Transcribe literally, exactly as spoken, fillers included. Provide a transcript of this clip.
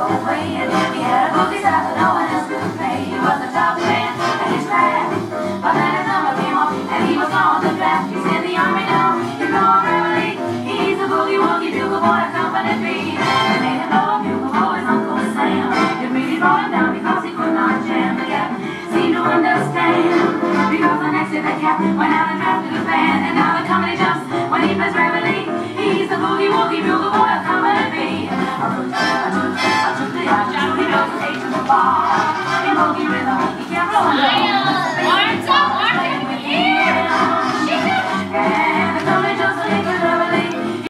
go his way. And he had a boogie style that no one else could play. He was the top man in his class. But then his number came up and he was on the draft. He's in the army now, he's going Beverly. He's a boogie woogie bugle boy, company B. They made him know a bugle boy, his Uncle Sam. It really brought him down because he could not jam. The cat seemed to understand, because the next day the cat went out and drafted a band. And now the company jumps when he plays Beverly. He's the boogie woogie bugle boy, company B. A root, a toot, a toot, the eye, he knows the H of the bar. In boogie rhythm.